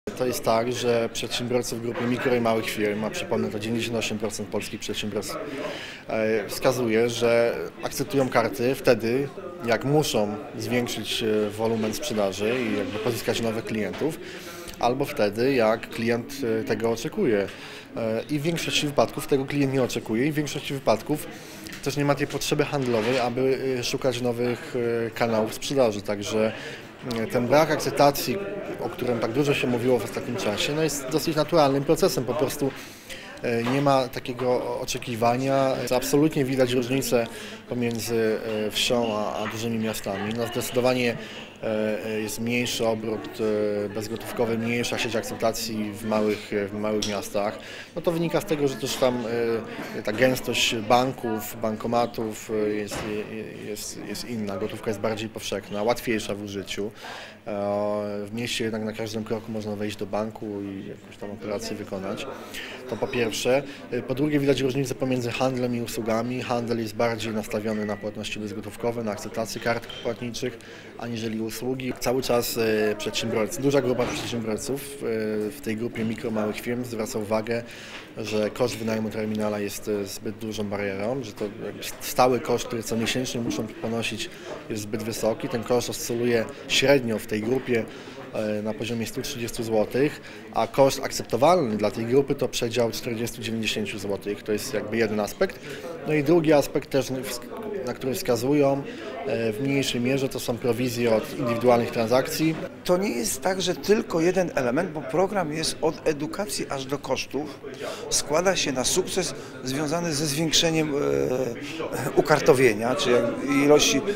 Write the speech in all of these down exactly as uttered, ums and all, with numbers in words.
To jest tak, że przedsiębiorcy w grupie mikro i małych firm, a przypomnę to dziewięćdziesiąt osiem procent polskich przedsiębiorstw, wskazuje, że akceptują karty wtedy, jak muszą zwiększyć wolumen sprzedaży i jakby pozyskać nowych klientów, albo wtedy, jak klient tego oczekuje. I w większości wypadków tego klient nie oczekuje i w większości wypadków też nie ma tej potrzeby handlowej, aby szukać nowych kanałów sprzedaży. Także ten brak akceptacji, o którym tak dużo się mówiło w ostatnim czasie, no jest dosyć naturalnym procesem. Po prostu nie ma takiego oczekiwania. Absolutnie widać różnicę pomiędzy wsią a, a dużymi miastami. No zdecydowanie jest mniejszy obrót bezgotówkowy, mniejsza sieć akceptacji w małych, w małych miastach. No to wynika z tego, że też tam ta gęstość banków, bankomatów jest, jest, jest inna. Gotówka jest bardziej powszechna, łatwiejsza w użyciu. W mieście jednak na każdym kroku można wejść do banku i jakąś tam operację wykonać. To po pierwsze. Po drugie widać różnicę pomiędzy handlem i usługami. Handel jest bardziej nastawiony na płatności bezgotówkowe, na akceptację kart płatniczych, aniżeli usługi. Cały czas przedsiębiorcy, duża grupa przedsiębiorców w tej grupie mikro, małych firm zwraca uwagę, że koszt wynajmu terminala jest zbyt dużą barierą, że to stały koszt, który co miesięcznie muszą ponosić, jest zbyt wysoki. Ten koszt oscyluje średnio w tej grupie na poziomie stu trzydziestu złotych, a koszt akceptowalny dla tej grupy to przedział czterdziestu do dziewięćdziesięciu złotych. To jest jakby jeden aspekt. No i drugi aspekt też, na który wskazują w mniejszej mierze, to są prowizje od indywidualnych transakcji. To nie jest tak, że tylko jeden element, bo program jest od edukacji aż do kosztów. Składa się na sukces związany ze zwiększeniem e, ukartowienia, czyli ilości e,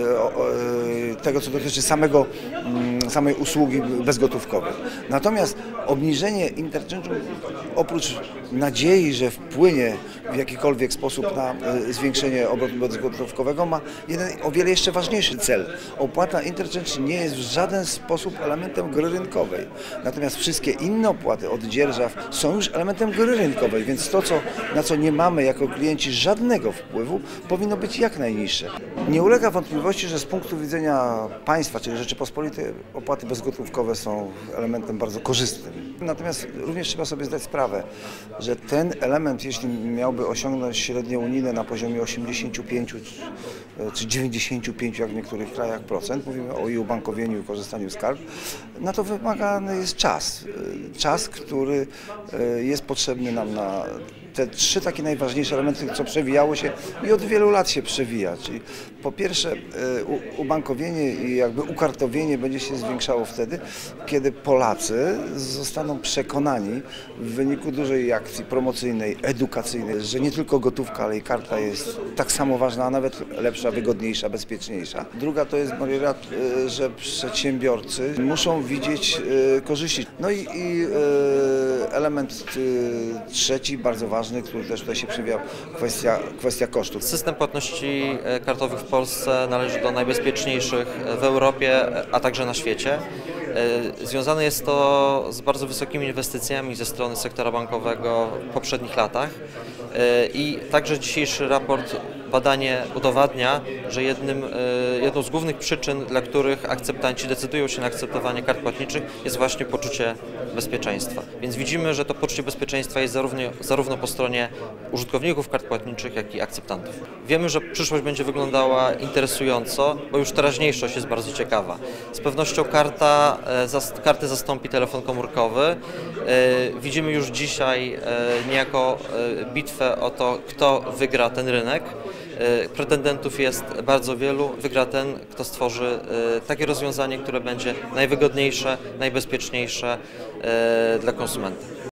e, tego, co dotyczy samego, m, samej usługi bezgotówkowej. Natomiast obniżenie interchange'u, oprócz nadziei, że wpłynie w jakikolwiek sposób na e, zwiększenie obrotu bezgotówkowego, ma jeden o wiele jeszcze ważniejszy cel. Opłata interchange nie jest w żaden sposób elementem gry rynkowej. Natomiast wszystkie inne opłaty od dzierżaw są już elementem gry rynkowej, więc to, co, na co nie mamy jako klienci żadnego wpływu, powinno być jak najniższe. Nie ulega wątpliwości, że z punktu widzenia państwa, czyli Rzeczypospolitej, opłaty bezgotówkowe są elementem bardzo korzystnym. Natomiast również trzeba sobie zdać sprawę, że ten element, jeśli miałby osiągnąć średnie unijne na poziomie osiemdziesięciu pięciu czy dziewięćdziesięciu pięciu, jak w niektórych krajach, procent, mówimy o e-bankowieniu i korzystaniu z kart, na to wymagany jest czas. Czas, który jest potrzebny nam na te trzy takie najważniejsze elementy, co przewijało się i od wielu lat się przewija. Czyli po pierwsze ubankowienie i jakby ukartowienie będzie się zwiększało wtedy, kiedy Polacy zostaną przekonani w wyniku dużej akcji promocyjnej, edukacyjnej, że nie tylko gotówka, ale i karta jest tak samo ważna, a nawet lepsza, wygodniejsza, bezpieczniejsza. Druga to jest bariera, że przedsiębiorcy muszą widzieć korzyści. No i, i element trzeci, bardzo ważny, który też tutaj się przewijał, kwestia, kwestia kosztów. System płatności kartowych w Polsce należy do najbezpieczniejszych w Europie, a także na świecie. Związane jest to z bardzo wysokimi inwestycjami ze strony sektora bankowego w poprzednich latach i także dzisiejszy raport, badanie udowadnia, że jednym, jedną z głównych przyczyn, dla których akceptanci decydują się na akceptowanie kart płatniczych, jest właśnie poczucie bezpieczeństwa. Więc widzimy, że to poczucie bezpieczeństwa jest zarówno, zarówno po stronie użytkowników kart płatniczych, jak i akceptantów. Wiemy, że przyszłość będzie wyglądała interesująco, bo już teraźniejszość jest bardzo ciekawa. Z pewnością karta, kartę zastąpi telefon komórkowy. Widzimy już dzisiaj niejako bitwę o to, kto wygra ten rynek. Pretendentów jest bardzo wielu, wygra ten, kto stworzy takie rozwiązanie, które będzie najwygodniejsze, najbezpieczniejsze dla konsumenta.